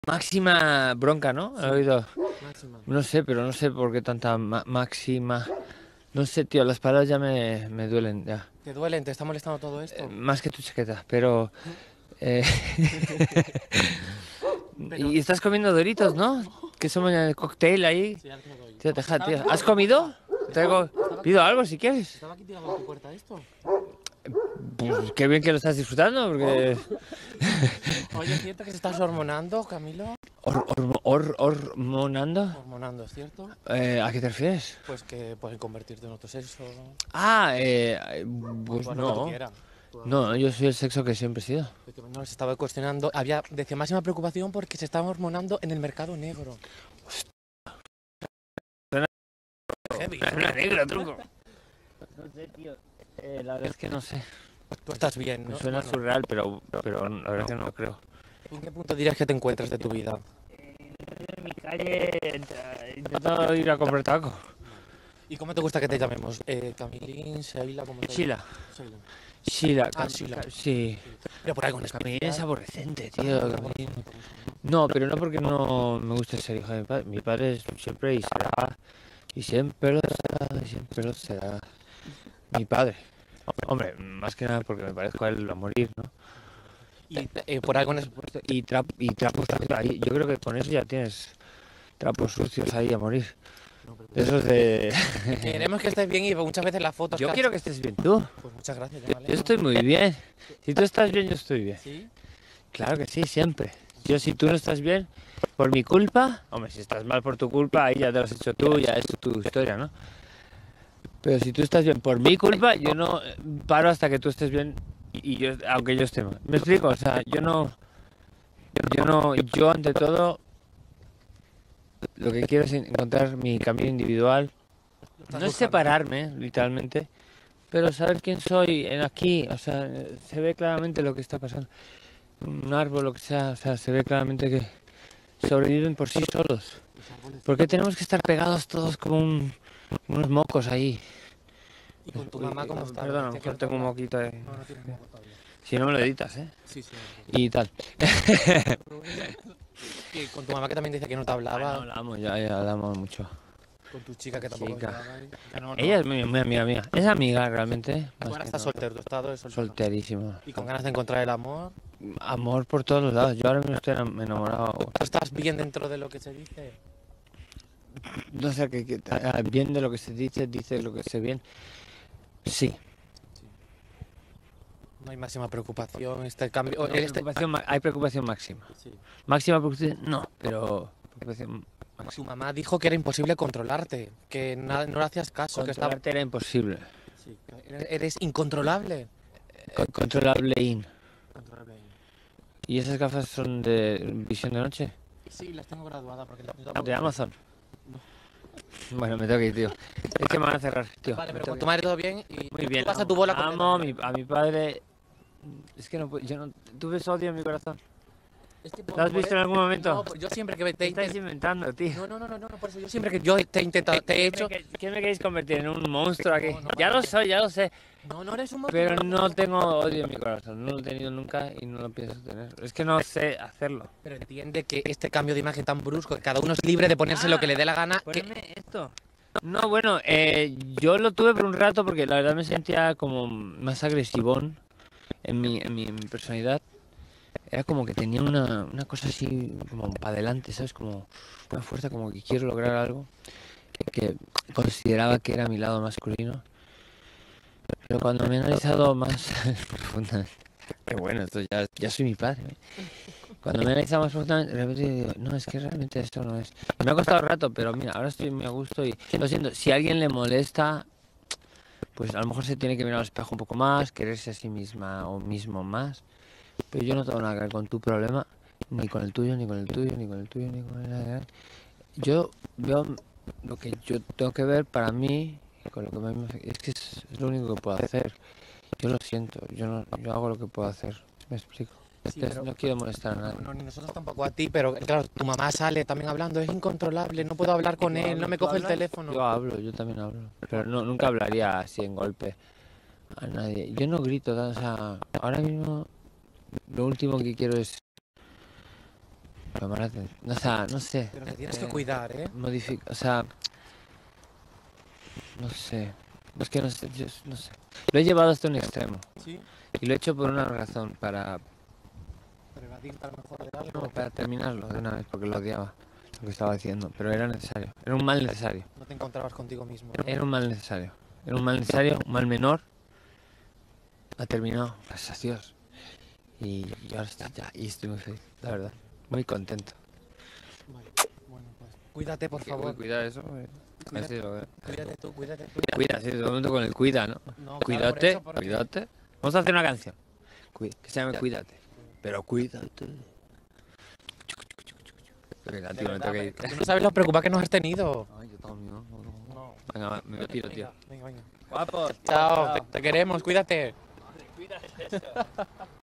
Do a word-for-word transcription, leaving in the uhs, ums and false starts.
Máxima bronca, ¿no? Sí. He oído. Máxima. No sé, pero no sé por qué tanta ma- máxima. No sé, tío, las palabras ya me, me duelen, ya. ¿Te duelen? ¿Te está molestando todo Eh, esto? más que tu chaqueta, pero... eh, Pero... y estás comiendo Doritos, ¿no? Que somos en el cóctel ahí. Sí, ahora te lo doy. Tío, deja, Estaba tío. aquí ¿Has tirado en tu comido? puerta. Te traigo... Estaba aquí, Pido algo si quieres. estaba aquí tirado en tu puerta esto. Pues qué bien que lo estás disfrutando, porque... Oye, ¿es cierto que se estás hormonando, Camilo? Hor- hormo- hor- hormonando. Hormonando, ¿es cierto? Eh, ¿a qué te refieres? Pues que puedes convertirte en otro sexo. Ah, eh, pues Pues lo que tú no. quieras. No, yo soy el sexo que siempre he sido. No, se estaba cuestionando. Había, decía, máxima preocupación porque se estaba hormonando en el mercado negro. Suena- Heavy. Suena negro, truco. No sé, tío. Eh, la verdad es que no sé. Tú estás bien, Me ¿no? suena Bueno, surreal, pero, pero la verdad es que no lo creo. ¿tú ¿en qué punto dirías que te encuentras de tu vida? En mi calle intento ir a comprar tabaco. ¿Y cómo te gusta que te llamemos? Eh, Camilín, Sheila, ¿cómo te Sheila. Sheila. Sheila. Ah, Cam- Sheila. Ca- Sí. Pero por algo en Camilín especial. es aborrecente, tío. Camilín. No, pero no porque no me guste ser hijo de mi padre. Mi padre es siempre y será. Y siempre lo será. Y siempre lo será. Mi padre. Hombre, más que nada porque me parezco a él a morir, ¿no? Y eh, por algo en Por es- supuesto, y, trap, y trapos sucios ahí. Yo creo que con eso ya tienes trapos sucios ahí a morir. De esos de... Queremos que estés bien y muchas veces las fotos... Yo has- quiero que estés bien tú. Pues muchas gracias, ya me Yo alegro. estoy muy bien. Si tú estás bien, yo estoy bien. ¿Sí? Claro que sí, siempre. Yo si tú no estás bien, por mi culpa... Hombre, si estás mal por tu culpa, ahí ya te lo has hecho tú, ya es tu historia, ¿no? Pero si tú estás bien por mi culpa, yo no eh, paro hasta que tú estés bien y yo, aunque yo esté mal. ¿Me explico? O sea, yo no... Yo no... Yo ante todo... Lo que quiero es encontrar mi camino individual. Estás No es buscando. separarme, literalmente, pero saber quién soy en aquí. O sea, se ve claramente lo que está pasando. Un árbol, lo que sea, o sea, se ve claramente que sobreviven por sí solos. ¿Por qué tenemos que estar pegados todos como un- unos mocos ahí? ¿Y con tu mamá cómo está? Perdona, a lo ¿Te mejor quieres tengo un hablar? moquito ahí. No, no tienes moco todavía. Si no me lo editas, ¿eh? Sí, sí. Y tal. Y con tu mamá que también dice que no te hablaba. No, la amo, ya, ya la amo mucho. Con tu chica que tampoco Chica. te hablaba. Ya no, no. Ella es muy, muy amiga mía. Es amiga realmente. Tú más ahora que estás nada. soltero, tu estado es soltero. Solterísimo. Y con ganas de encontrar el amor. Amor por todos los lados. Yo ahora mismo estoy enam- enamorado. ¿Tú estás bien dentro de lo que se dice? No sé, que, que ah, bien de lo que se dice, dice lo que se bien. Sí. No hay máxima preocupación, este cambio... o No, este- preocupación ma- hay preocupación máxima. Sí. Máxima preocupación, no, pero preocupación Tu máxima. mamá dijo que era imposible controlarte, que na- no le hacías caso, que estaba... Controlarte era imposible. Sí, que eres- eres incontrolable. Con- Controlable in. Controlable. ¿Y esas gafas son de visión de noche? Sí, las tengo graduadas porque... ¿De Amazon? Bueno, me tengo que ir, tío. Es que me van a cerrar, tío. Vale, Me pero tengo con que tu ir. madre todo bien y Muy bien. tú vas a amo. tu bola Amo a mi, completamente. a mi padre. Es que no puedo, yo no... ¿Tú ves odio en mi corazón? Es que ¿Lo has visto en algún momento? No, pues yo siempre que te Te he estáis intentado... inventando, tío. No, no, no, no, no, por eso yo siempre que yo te he intentado, te he ¿Qué hecho... me, que- qué me queréis convertir en un monstruo aquí? No, no, Ya vale. lo soy, ya lo sé. No, no eres un monstruo. Pero no tengo odio en mi corazón. No lo he tenido nunca y no lo pienso tener. Es que no sé hacerlo. Pero entiende que este cambio de imagen tan brusco, que cada uno es libre de ponerse lo que le dé la gana... que- Poneme esto. No, bueno, eh, yo lo tuve por un rato porque la verdad me sentía como más agresivón en mi, en mi, en mi personalidad. Era como que tenía una, una cosa así como para adelante, ¿sabes? Como una fuerza, como que quiero lograr algo que, que consideraba que era mi lado masculino. Pero cuando me he analizado más profundamente, qué bueno, esto ya, ya soy mi padre, ¿eh? Cuando me he analizado más profundamente, de repente digo, no, es que realmente esto no es. Y me ha costado rato, pero mira, ahora estoy muy a gusto y lo siento, si a alguien le molesta, pues a lo mejor se tiene que mirar al espejo un poco más, quererse a sí misma o mismo más. Pero yo no tengo nada que ver con tu problema, ni con el tuyo, ni con el tuyo, ni con el tuyo, ni con el tuyo. Yo veo lo que yo tengo que ver para mí, con lo que me, es que es, es lo único que puedo hacer. Yo lo siento, yo no, yo hago lo que puedo hacer. ¿Me explico? Sí, Es- pero- no quiero molestar a nadie. No, ni nosotros tampoco a ti, pero claro, tu mamá sale también hablando, es incontrolable, no puedo hablar con él, no me coge el teléfono. Yo hablo, yo también hablo. Pero no, nunca hablaría así en golpe a nadie. Yo no grito, o sea, ahora mismo lo último que quiero es llamar la atención. O sea, no sé. Pero te tienes que eh, cuidar, ¿eh? modifica, o sea, no sé. Es que no sé, yo no sé. Lo he llevado hasta un extremo. Sí. Y lo he hecho por una razón, para, Pero evadirte a lo mejor de no, algo. para terminarlo de una vez, porque lo odiaba lo que estaba haciendo. Pero era necesario. Era un mal necesario. No te encontrabas contigo mismo, ¿no? Era un mal necesario. Era un mal necesario, un mal menor. Ha terminado, gracias a Dios. Y, y ahora está ya. Y estoy muy feliz, la verdad. Muy contento. Vale. Bueno, pues cuídate, por favor. Cuidar eso. eh. Cuídate, Así lo veo. cuídate tú, cuídate tú. Cuida, sí, todo el mundo con el cuida, ¿no? No, claro, por Cuídate, eso, por eso. cuídate. Vamos a hacer una canción. Cui- que se llame Cuídate. Pero cuídate. Venga, De tío, me verdad, tengo que ir. tú no sabes lo preocupado que nos has tenido. Ay, yo también, no, no, no. No. Venga, va, me retiro, tío. Venga, venga, venga. Guapos. Chao, te, te queremos, cuídate.